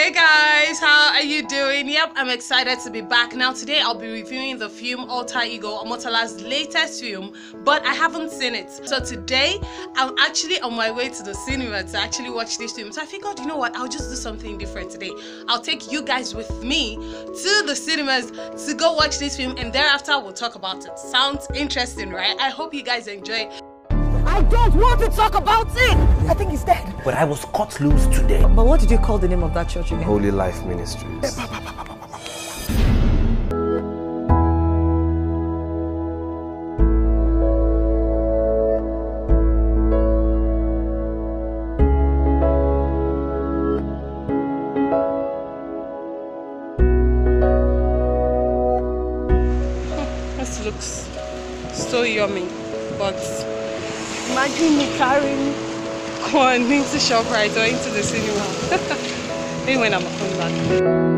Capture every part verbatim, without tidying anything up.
Hey guys, how are you doing? Yep, I'm excited to be back. Now today I'll be reviewing the film Alter Ego, Omotola's latest film, but I haven't seen it. So today I'm actually on my way to the cinema to actually watch this film. So I figured, you know what, I'll just do something different today. I'll take you guys with me to the cinemas to go watch this film, and thereafter we'll talk about it. Sounds interesting, right? I hope you guys enjoy. I don't want to talk about it! I think he's dead. But I was cut loose today. But what did you call the name of that church again? Holy Life Ministries. This looks so yummy, but Imagine me carrying corn into ShopRite or into the cinema. Maybe when I'm coming back.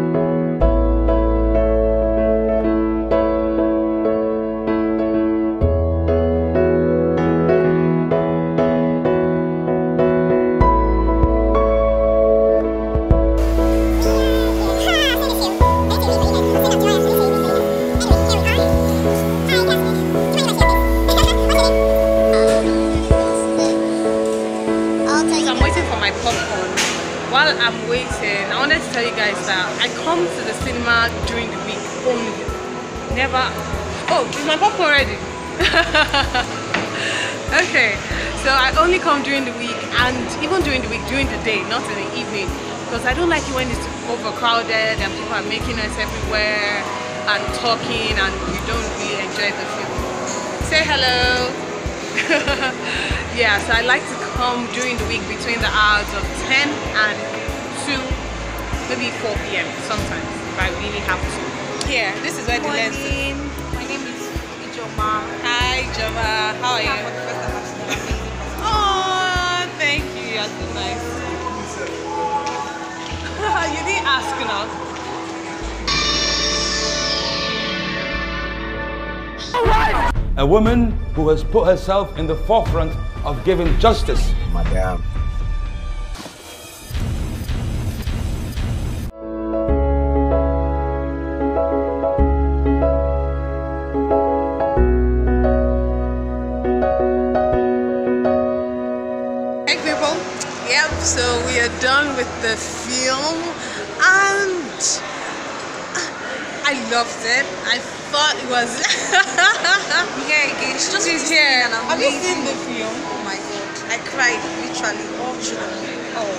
While I'm waiting, I wanted to tell you guys that I come to the cinema during the week only. Never. Oh, is my popcorn ready? Okay, so I only come during the week, and even during the week, during the day, not in the evening, because I don't like it when it's overcrowded and people are making noise everywhere and talking, and you don't really enjoy the film. Say hello. Yeah, so I like to come during the week between the hours of ten and two, maybe four p m sometimes, if I really have to. Here, this is where the lens is. My name is Ijoma. Hi, Joma. How are you? Oh, thank you. You're so nice. You didn't ask now. A woman who has put herself in the forefront of giving justice. Madam. Hey people, yep, so we are done with the film and I loved it. I thought it was Yeah, again, it's just She's here. an Have you amazing seen the film? Oh my god, I cried literally all through the movie. Oh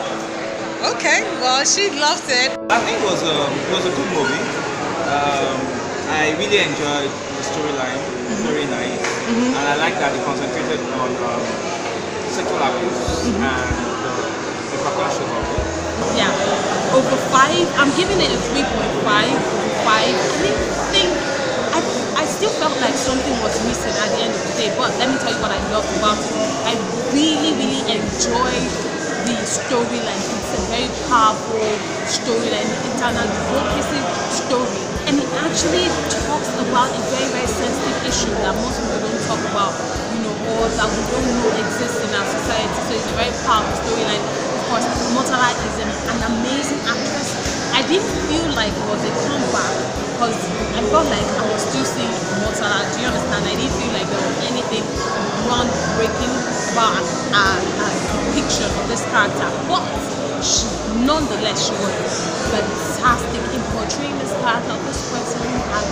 wow. Okay, well she loved it. I think it was a, it was a good movie. Um, I really enjoyed the storyline, very nice, mm-hmm. and I like that they concentrated on um, sexual abuse mm-hmm. and the, the repercussions of it. Yeah, over five. I'm giving it a three point five. Five. I didn't think. I I still felt like something was missing at the end of the day. But let me tell you what I loved about it. I really, really enjoyed the storyline. It's a very powerful storyline, internally focusing story, and it actually talks about a very, very sensitive issue that most people don't talk about. You know, or that we don't know exists in our society. So it's a very powerful storyline. Of course, Omotola is an, an amazing actress. I didn't feel like it was a comeback because I felt like I was still seeing Omotola. Do you understand? I didn't feel like there was anything groundbreaking about a, a depiction of this character. But she, nonetheless, she was fantastic in portraying this character. This person who had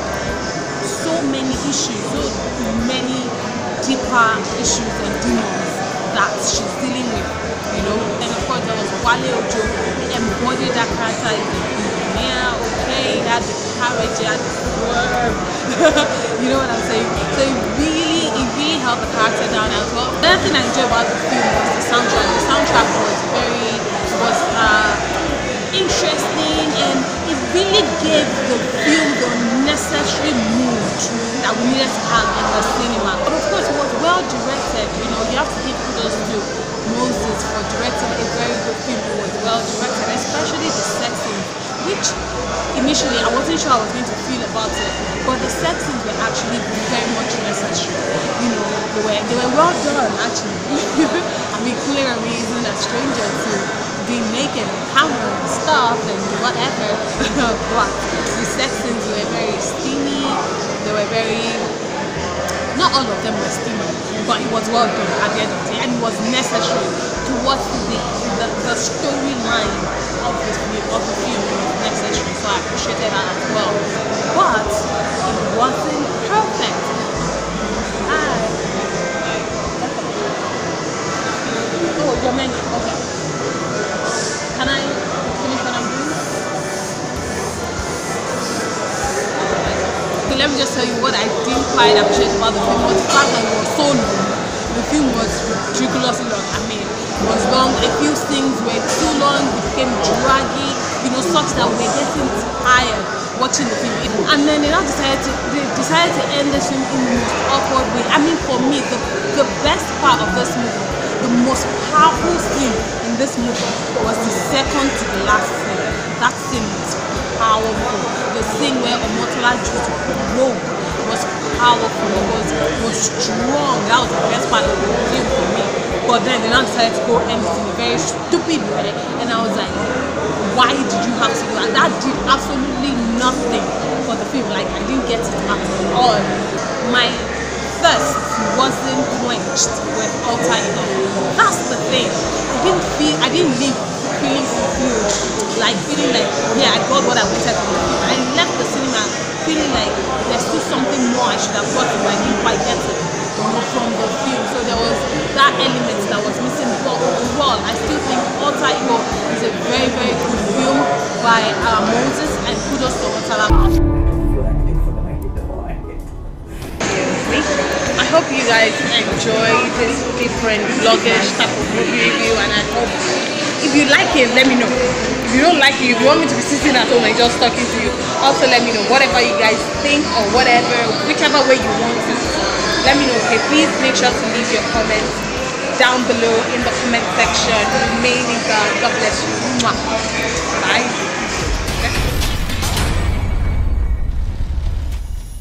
so many issues, so many deeper issues and demons that she's dealing with. You know, and of course there was Wale Ojo, he embodied that character. Yeah, okay, he had the courage, he had the swerve. You know what I'm saying? So it really, it really held the character down as well. The other thing I enjoyed about the film was the soundtrack. The soundtrack was very, was uh, interesting, and it really gave the film the necessary mood that we needed to have in the cinema. But of course, it was well directed. You know, you have to give kudos to Moses for directing a very good film. It was well directed, especially the sex scenes, which initially I wasn't sure I was going to feel about it, but the sex scenes were actually very much necessary. You know, they were they were well done actually. I mean, Kunle Remi isn't a stranger to being naked and camera and stuff and whatever. But the sex scenes were very steamy. They were very, not all of them were steamy, but it was well done at the end of the day, and it was necessary towards the the, the storyline of the film. Of the film it was necessary, so I appreciated that as well. But it wasn't perfect. I, oh, your menu. Okay. Can I finish what I'm doing? Okay, let me just tell you what I didn't quite appreciate about the film was the fact that it was so long. The film was ridiculously long. I mean, it was long. A few things were too long. It became draggy, you know, such that we were getting tired watching the film. And then they now decided to they decided to end the film in the most awkward way. I mean, for me, the the best part of this movie, the most powerful scene in this movie was the second to the last scene. That scene was powerful. The scene where Omotola Jalade broke was powerful. It was, it was strong. That was the best part of the film for me. But then they now decided to go end it in a very stupid way, and I was like, why did you have to do that? That did absolutely nothing for the film. Like, I didn't get it at all. My thirst wasn't quenched with alter ego. That's the thing. I didn't feel, I didn't leave feeling fulfilled, like feeling like, yeah, I got what I wanted from the film. I left the cinema feeling like there's still something more I should have gotten, but I didn't quite get it from the film. So there was that element that was missing. But overall, I still think Alter Ego is a very, very good film by uh, Moses, and kudos to Omotola. I hope you guys enjoy this different vlogish type of movie review, and I hope if you like it, let me know. If you don't like it, if you want me to be sitting at home and just talking to you, also let me know. Whatever you guys think or whatever, whichever way you want to, let me know. Okay, please make sure to leave your comments down below in the comment section. May God bless you. Bye.